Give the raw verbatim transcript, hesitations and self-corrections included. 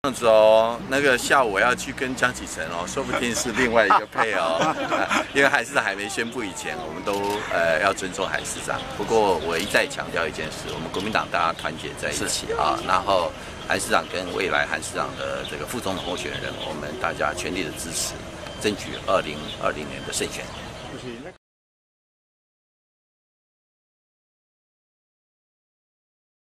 这样子哦，那个下午我要去跟江启臣哦，说不定是另外一个配哦，因为韩市长还没宣布以前，我们都呃要尊重韩市长。不过我一再强调一件事，我们国民党大家团结在一起啊，然后韩市长跟未来韩市长的这个副总统候选人，我们大家全力的支持，争取二零二零年的胜选。